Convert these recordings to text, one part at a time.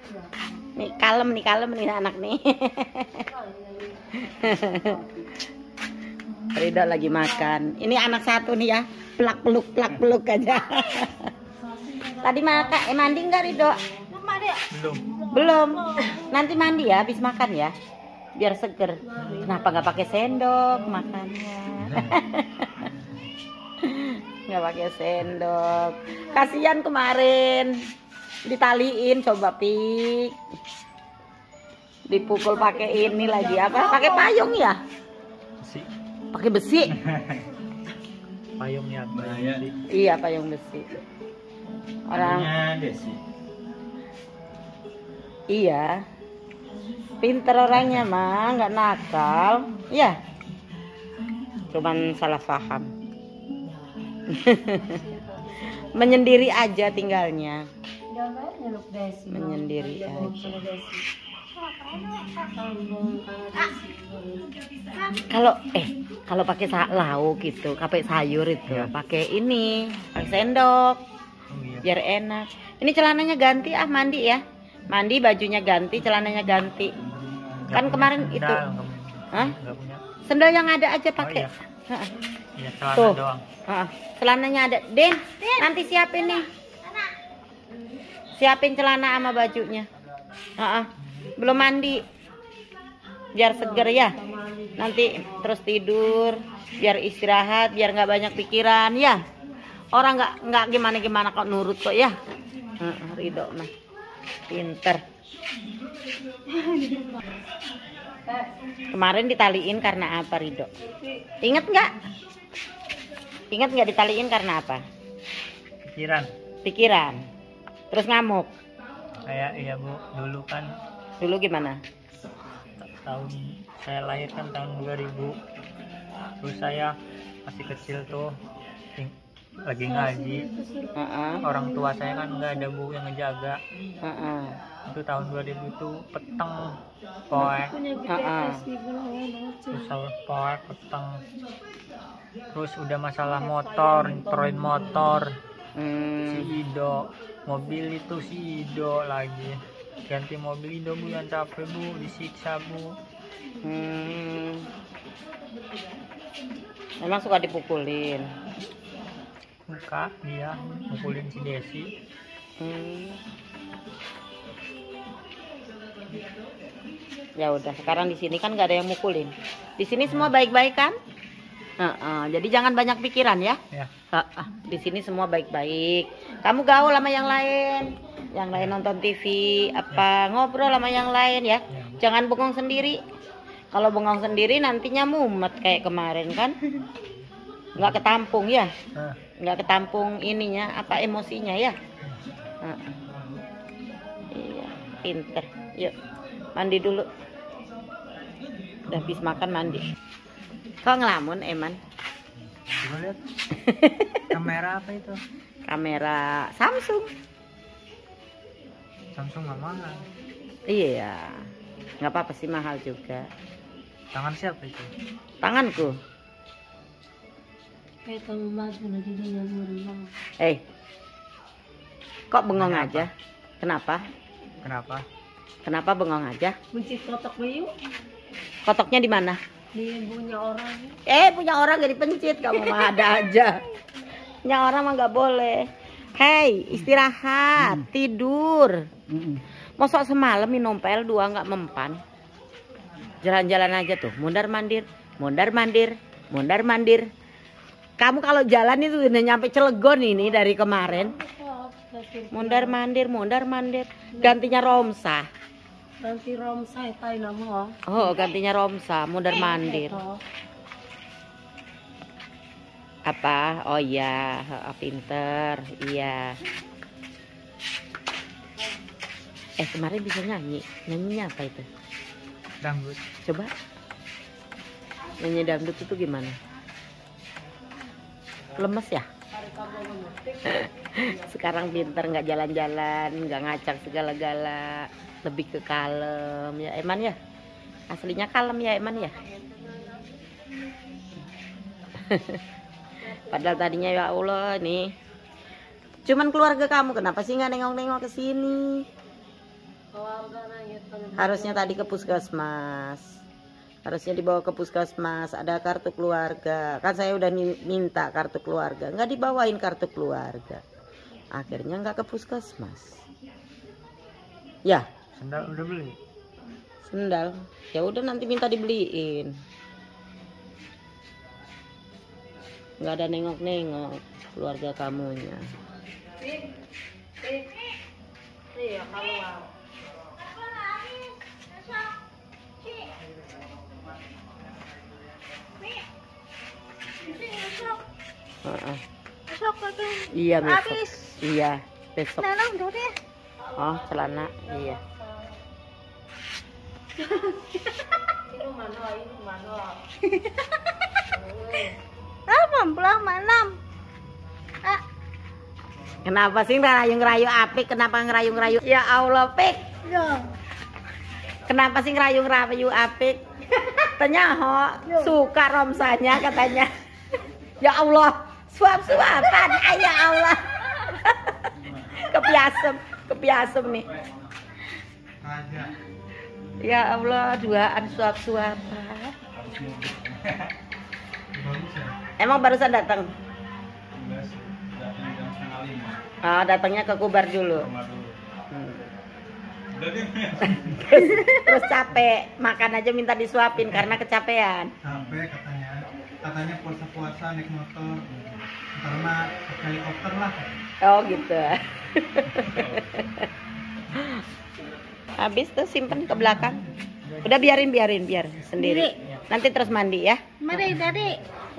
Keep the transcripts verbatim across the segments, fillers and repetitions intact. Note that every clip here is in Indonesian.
Nih kalem nih, kalem nih anak nih. Ridho lagi makan. Ini anak satu nih ya, pelak peluk pelak peluk aja. Tadi makan, eh mandi nggak Ridho? Belum. Belum. Nanti mandi ya, habis makan ya, biar seger. Kenapa nggak pakai sendok makannya? Nggak pakai sendok. Kasihan kemarin ditaliin, coba pik. Dipukul pakai ini lagi apa? Pakai payung ya? Besi. Pakai besi. Payungnya besi. Iya, payung besi. Orang Desi. iya. Pinter orangnya mah, nggak nakal. Iya. Cuman salah paham. Menyendiri aja tinggalnya. Menyendiri aja. Kalau eh kalau pakai lauk gitu, pakai sayur itu, ya. Pakai ini, pakai sendok, Oh, iya. biar enak. Ini celananya ganti ah, mandi ya. Mandi, bajunya ganti, celananya ganti. Nggak Kan punya kemarin sendal, itu. nggak punya. Hah? Nggak punya. Sendal yang ada aja pakai. Oh, iya. Heeh. Iya, celana Tuh. doang. Heeh. Celananya ada. Den, nanti siapin nih. Siapin celana sama bajunya. Heeh. Belum mandi. Biar seger ya. Nanti terus tidur, biar istirahat, biar nggak banyak pikiran ya. Orang nggak nggak gimana gimana kok nurut kok ya. Heeh, Ridho mah pinter. Kemarin ditaliin karena apa Ridho? Ingat nggak? Ingat nggak ditaliin karena apa? Pikiran. Pikiran. Terus ngamuk. Kayak iya Bu, dulu kan Dulu gimana? tahun saya lahir kan tahun dua ribu. Terus saya masih kecil tuh ting- lagi ngaji. Heeh. Orang tua saya kan nggak ada Bu yang ngejaga. Heeh. Itu tahun dua ribu itu peteng poek. Heeh. Terus saya poek peteng. Terus udah masalah motor, nyetorin motor. Si Hmm. Ido, mobil itu si Ido lagi. Ganti mobil Ido Bu, yang capek Bu, disiksa Bu. Hmm. Memang suka dipukulin. Buka dia mukulin si Desi. Hmm. Ya udah, sekarang di sini kan nggak ada yang mukulin. Di sini semua baik-baik kan? Heeh, jadi jangan banyak pikiran ya. Ya. Heeh, di sini semua baik-baik. Kamu gaul sama yang lain, yang lain nonton T V, apa ngobrol sama yang lain ya. Ya. Jangan bengong sendiri. Kalau bengong sendiri nantinya mumet kayak kemarin kan? Nggak ketampung ya, Nah, nggak ketampung ininya, apa emosinya ya. Heeh. Iya, pinter. Yuk, mandi dulu. Udah habis makan mandi. Kok ngelamun Eman? coba lihat. Kamera apa itu? Kamera Samsung. Samsung nggak mahal. Iya, nggak apa-apa sih, mahal juga. Tangan siapa itu? Tanganku. Eh, kok bengong Kenapa? aja? Kenapa? Kenapa? Kenapa bengong aja? Mencit kotak bayu Kotoknya di mana? di punya orang. Eh, punya orang gak dipencit, kamu mah ada aja. Punya orang mah nggak boleh. Hei, istirahat, hmm. tidur. Hmm. Masa semalam minum pel dua nggak mempan. Jalan-jalan aja tuh, mundar mandir, mundar mandir, mundar mandir. Kamu kalau jalan itu udah nyampe Cilegon ini dari kemarin. Mundar mandir, mundar mandir. Gantinya Romsa. Nanti Romsa tay nama. Oh, gantinya Romsa, mundar mandir. Apa? Oh iya, pinter. Iya. Eh, kemarin bisa nyanyi. Nyanyinya apa itu? Dangdut. Coba. Nyanyi dangdut itu gimana? Lemes ya? Sekarang pinter, nggak jalan-jalan, nggak ngacak segala-gala, lebih ke kalem ya Eman ya. Aslinya kalem ya Eman ya. Padahal tadinya ya Allah nih, cuman keluarga kamu kenapa sih nggak nengok-nengok ke sini? Oh, Harusnya tadi ke puskesmas. Harusnya dibawa ke puskesmas, ada kartu keluarga. Kan saya udah minta kartu keluarga, nggak dibawain kartu keluarga. Akhirnya nggak ke puskesmas. Ya. Sendal udah beli. Sendal. Ya udah nanti minta dibeliin. Nggak ada nengok-nengok keluarga kamunya. Iya, kalau Uh-uh. Besok lagi. Iya besok. Habis. Iya besok. Nenang udah deh. Oh celana iya. ini mana, ini mana? Ah, mampulang manam. Ah, Kenapa sih ngerayu-ngerayu Apik? Kenapa ngerayu-ngerayu? Ya Allah Pik. ya. Kenapa sih ngerayu-ngerayu Apik? Tanya ho suka romsanya katanya. Ya Allah, suap-suapan. Ay, ya Allah. Kepiasem, kepiasem nih. Ya Allah, duaan suap-suapan. Emang barusan datang? Oh, datangnya ke Kubar dulu. Hmm. terus, terus capek, makan aja minta disuapin karena kecapean. Capek katanya, katanya puasa-puasa naik motor, karena helikopter lah. Oh gitu. Habis tuh simpen ke belakang. Udah biarin biarin biar sendiri. Nanti terus mandi ya. Mari dari.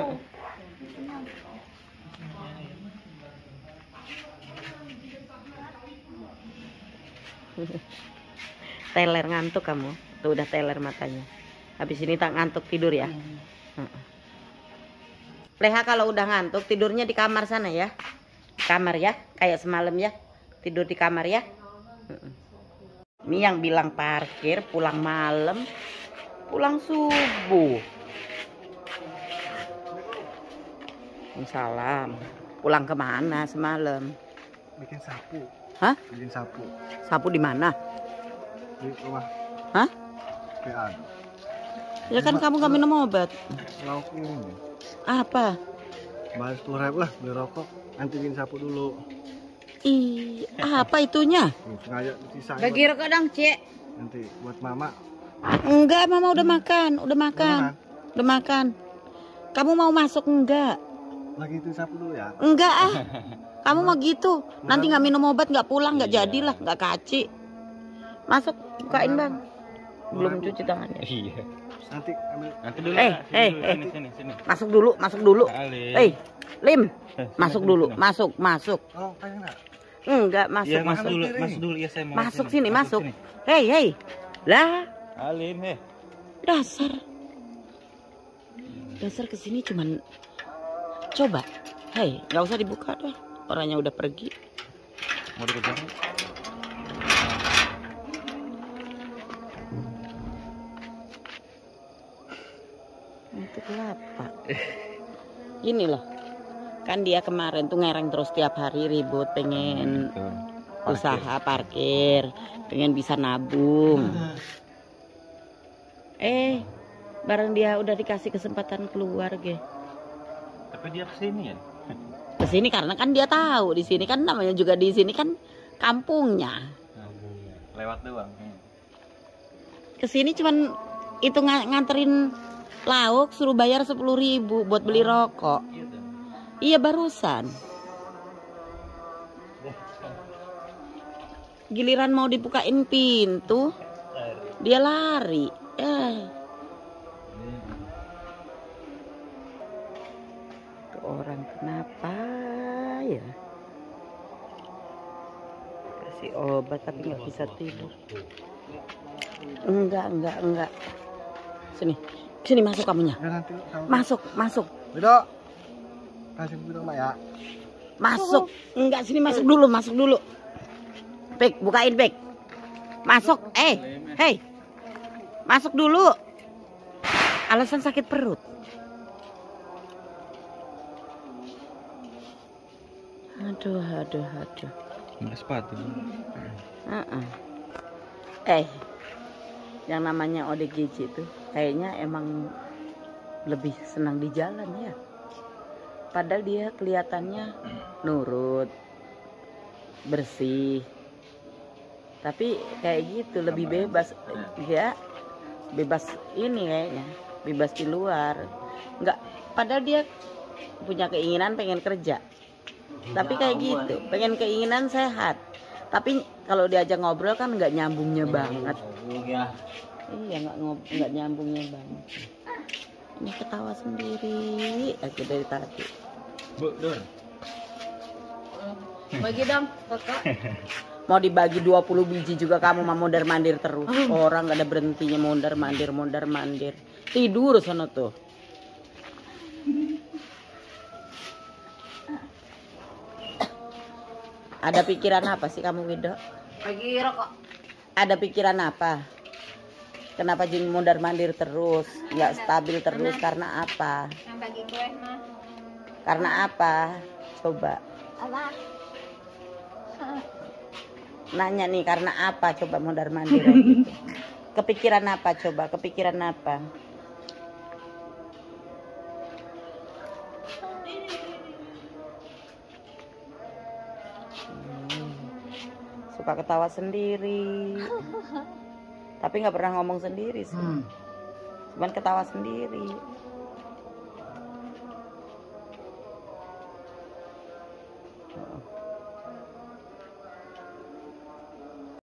Teler ngantuk kamu. Tuh udah teler matanya. Habis ini tak ngantuk tidur ya. Heeh. Leha kalau udah ngantuk tidurnya di kamar sana ya. Di kamar ya, kayak semalam ya. Tidur di kamar ya. Heeh. Ini yang bilang parkir pulang malam, pulang subuh. Salam. Pulang kemana semalam? Bikin sapu. Hah? Bikin sapu. Sapu di mana? Di rumah Hah? P A. Ya kan kamu gak minum obat. Lauk ini. Apa? Balas sepuluh ribu lah beli rokok. Nanti bikin sapu dulu. Ih, apa itunya? Nih, sengaja sisa. Bagi rokok dong, Cek. Nanti buat mama. Enggak, mama udah makan, udah makan. Beneran? Udah makan. Kamu mau masuk enggak? Lagi itu sapu dulu ya. Enggak ah. Kamu mau gitu. Nanti nggak minum obat, nggak pulang, nggak jadilah, nggak kaci. Masuk, bukain bang. Belum cuci tangannya. Iya. Nanti ambil. Nanti dulu. Eh, Kak. Sini eh, dulu, eh. sini, sini, sini. Masuk dulu, masuk dulu. Alim. Eh, Lim, Eh, masuk sini, dulu, sini. masuk, masuk. Oh, kayak enggak. Enggak, masuk, Iya, masuk masuk. dulu, Sini. masuk dulu. Iya, saya mau. Masuk sini, masuk. sini. Hei, hei. Lah, Alim, heh. dasar. Dasar kesini cuman coba. Hei, nggak usah dibuka dah. Orangnya udah pergi. Mau dikejar? Itu kelapa. Gini loh. Kan dia kemarin tuh ngereng terus tiap hari ribut pengen Tuh. usaha parkir, pengen bisa nabung. Eh, bareng dia udah dikasih kesempatan keluar, ge. Tapi dia kesini ya? Kesini karena kan dia tahu di sini kan namanya juga di sini kan kampungnya. Lewat doang. Kesini cuman itu ng nganterin lauk suruh bayar sepuluh ribu buat beli rokok. Iya tuh. Iya barusan. Giliran mau dibukain pintu, dia lari. Eh. Tuh orang kenapa ya? Kasih obat tapi nggak bisa tidur. Enggak, enggak, enggak. Sini, sini masuk kamunya. Ya nanti sama. Masuk, masuk, Wido. Kasih Wido, Mak ya. masuk. Enggak, sini masuk dulu, masuk dulu. Pek, bukain Pek. Masuk, eh, hei, masuk dulu. Alasan sakit perut. Aduh, aduh, aduh. Nggak sepatu. Uh-uh. Eh, yang namanya O D G J itu kayaknya emang lebih senang di jalan ya. Padahal dia kelihatannya nurut, bersih. Tapi kayak gitu lebih bebas ya. Bebas ini kayaknya, bebas di luar. Enggak, padahal dia punya keinginan pengen kerja. Tapi kayak gitu, pengen keinginan sehat. Tapi kalau diajak ngobrol kan nggak nyambungnya banget. Iya, nggak ngob nggak nyambungnya banget. Ini ketawa sendiri aku dari tadi. Bu, Dur. Bagi dong, kakak. Mau dibagi dua puluh biji juga kamu mau mondar-mandir terus. Orang nggak ada berhentinya mondar-mandir, mondar-mandir. Tidur sono tuh. Ada pikiran apa sih kamu, Wido? Bagi rokok. Ada pikiran apa? Kenapa jadi mondar-mandir terus? Nggak stabil terus karena apa? Yang bagi kue mah. Karena apa? Coba. Apa? Nanya nih karena apa? Coba mondar-mandir gitu. Kepikiran apa? Coba kepikiran apa? Hmm. Suka ketawa sendiri. Tapi nggak pernah ngomong sendiri sih. Hmm. Cuman ketawa sendiri. Oh.